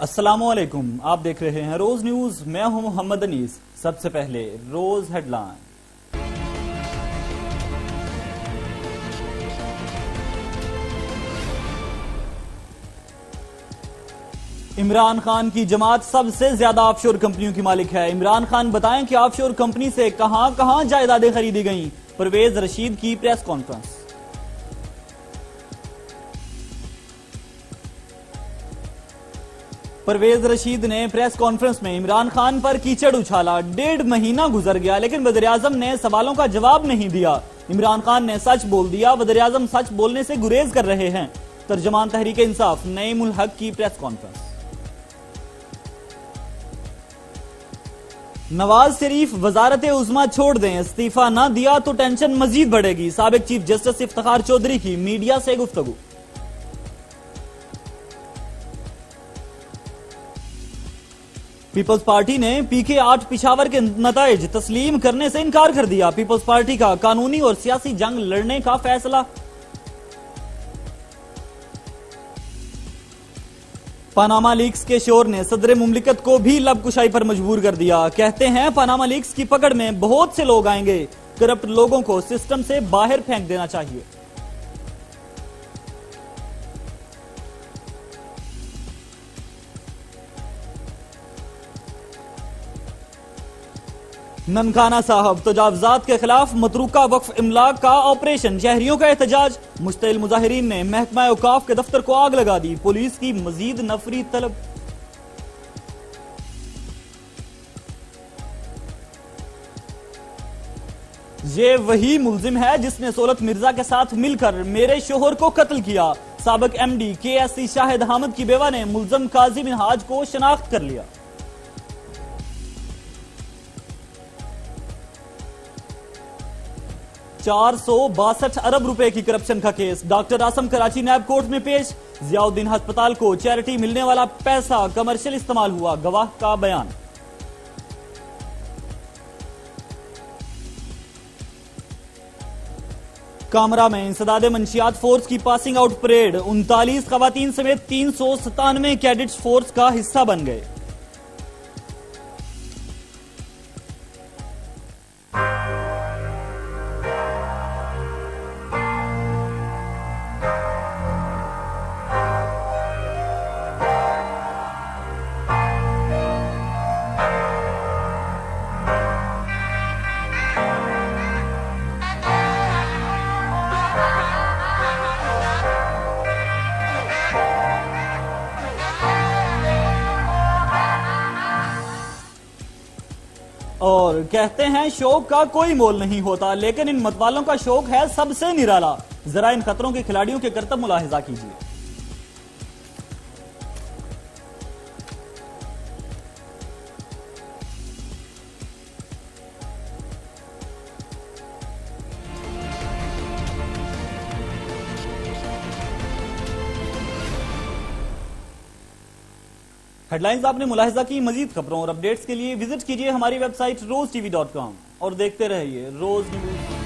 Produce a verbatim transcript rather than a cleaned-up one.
अस्सलामुअलैकुम, आप देख रहे हैं रोज न्यूज। मैं हूं मोहम्मद अनीस। सबसे पहले रोज हेडलाइन। इमरान खान की जमात सबसे ज्यादा ऑफशोर कंपनियों की मालिक है। इमरान खान बताएं कि ऑफशोर कंपनी से कहां कहां जायदादें खरीदी गईं। परवेज रशीद की प्रेस कॉन्फ्रेंस। परवेज रशीद ने प्रेस कॉन्फ्रेंस में इमरान खान पर कीचड़ उछाला। डेढ़ महीना गुजर गया लेकिन वज़ीर आज़म ने सवालों का जवाब नहीं दिया। इमरान खान ने सच बोल दिया। वज़ीर आज़म सच बोलने से गुरेज कर रहे हैं। तर्जमान तहरीक इंसाफ नईमुल हक की प्रेस कॉन्फ्रेंस। नवाज शरीफ वजारत उज़्मा छोड़ दें, इस्तीफा न दिया तो टेंशन मजीद बढ़ेगी। साबिक चीफ जस्टिस इफ्तिखार चौधरी की मीडिया से गुफ्तगू। पीपल्स पार्टी ने पीके आठ पिशावर के नताइज तस्लीम करने से इनकार कर दिया। पीपल्स पार्टी का कानूनी और सियासी जंग लड़ने का फैसला। पनामा लीक्स के शोर ने सदर मुमलिकत को भी लबकुशाई पर मजबूर कर दिया। कहते हैं पनामा लीक्स की पकड़ में बहुत से लोग आएंगे। करप्ट लोगों को सिस्टम से बाहर फेंक देना चाहिए। ननकाना साहब तजावजात के खिलाफ मतरूका वक्फ इमलाक का ऑपरेशन। शहरियों का एहतजाज। मुश्तिल मुजाहिरीन ने महकमा औकाफ के दफ्तर को आग लगा दी। पुलिस की मजीद नफरी तलब। ये वही मुलजिम है जिसने सोलत मिर्जा के साथ मिलकर मेरे शोहर को कत्ल किया। साबिक एमडी के एस सी शाहिद अहमद की बेवा ने मुलजिम काजी मिनहाज को शनाख्त कर लिया। चार सौ बासठ अरब रुपए की करप्शन का case. Doctor Asim Karachi NAB court में पेश। जियाउद्दीन अस्पताल को चैरिटी मिलने वाला पैसा कमर्शियल इस्तेमाल हुआ, गवाह का बयान। कामरा में इंसदादे मंशियात फोर्स की पासिंग आउट परेड। उनतालीस खवातीन समेत तीन सौ सतानवे कैडेट्स फोर्स का हिस्सा बन गए। और कहते हैं शौक का कोई मोल नहीं होता, लेकिन इन मतवालों का शौक है सबसे निराला। जरा इन खतरों के खिलाड़ियों के करतब मुलाहिजा कीजिए। हेडलाइंस आपने मुलाहिजा की। मजीद खबरों और अपडेट्स के लिए विजिट कीजिए हमारी website Roz TV dot com और देखते रहिए रोज न्यूज।